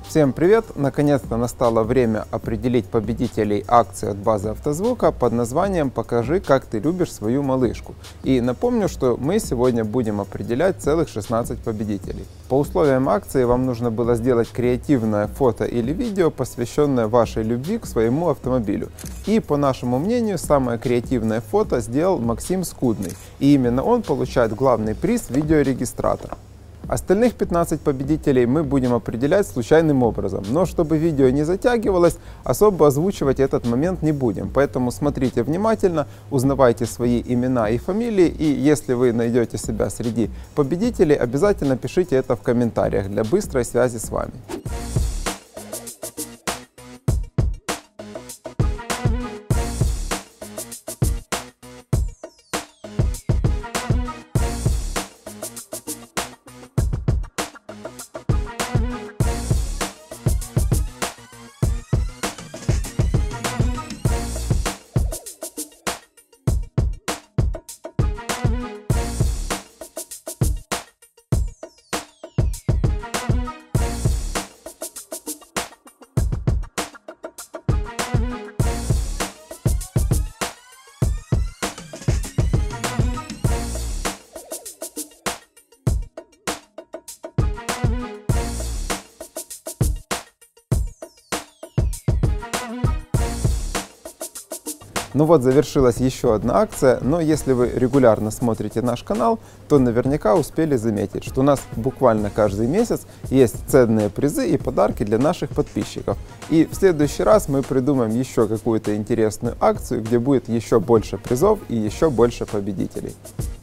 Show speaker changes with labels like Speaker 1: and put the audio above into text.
Speaker 1: Всем привет! Наконец-то настало время определить победителей акции от базы «Автозвука» под названием «Покажи, как ты любишь свою малышку». И напомню, что мы сегодня будем определять целых 16 победителей. По условиям акции вам нужно было сделать креативное фото или видео, посвященное вашей любви к своему автомобилю. И по нашему мнению, самое креативное фото сделал Максим Скудный. И именно он получает главный приз видеорегистратор. Остальных 15 победителей мы будем определять случайным образом, но чтобы видео не затягивалось, особо озвучивать этот момент не будем. Поэтому смотрите внимательно, узнавайте свои имена и фамилии, и если вы найдете себя среди победителей, обязательно пишите это в комментариях для быстрой связи с вами. Ну вот, завершилась еще одна акция, но если вы регулярно смотрите наш канал, то наверняка успели заметить, что у нас буквально каждый месяц есть ценные призы и подарки для наших подписчиков. И в следующий раз мы придумаем еще какую-то интересную акцию, где будет еще больше призов и еще больше победителей.